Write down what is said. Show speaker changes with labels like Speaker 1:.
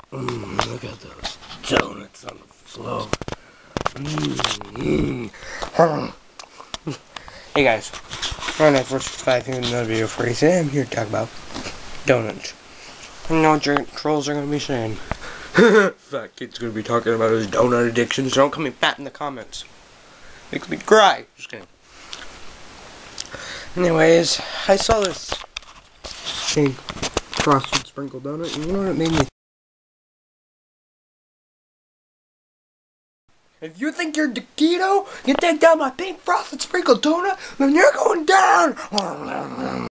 Speaker 1: Look at those donuts on the floor. Hey guys, we're on first 5 in another video for you today. I'm here to talk about donuts. I know what your trolls are going to be saying. Fat kid's going to be talking about his donut addiction, so don't come me fat in the comments. Makes me cry. Just kidding. Anyways, I saw this thing, frosted sprinkle donut, and you know what it made me? If you think you're the keto, you take down my pink frosted sprinkle donut, then you're going down!